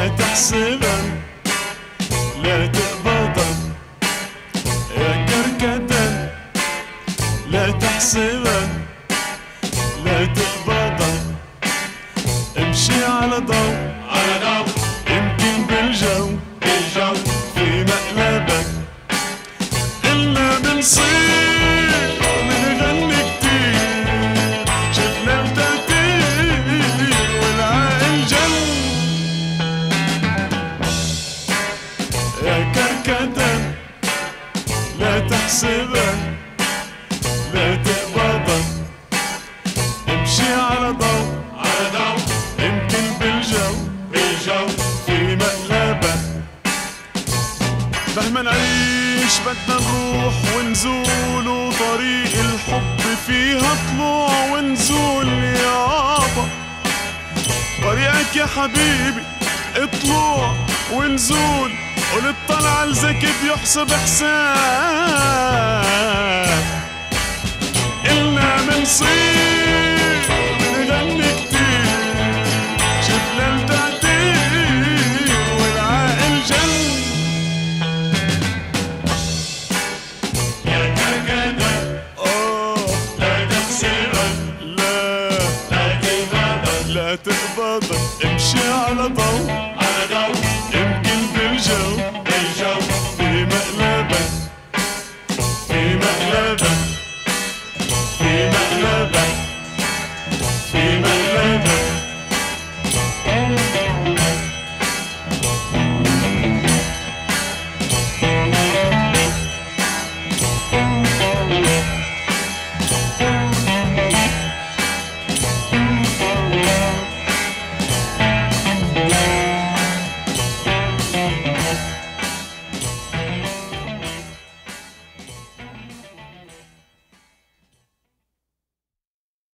لا تحسبا لا تقبضا يا كركدن، لا تحسبا لا تقبضا، امشي على ضو يمكن بالجو في مقلبك. إلنا بنصير منغني كتير، شفنا وتأثير والعقل جن. يا كركدن لا تحسبا لا تقبضا، امشي على ضو يمكن بالجو في مقلبك. مهما نعيش بدنا نروح ونزول، وطريق الحب فيها طلوع ونزول يابا. طريقك يا حبيبي اطلوع ونزول، وللطلعة الذكي بيحسب حساب. إلنا منصير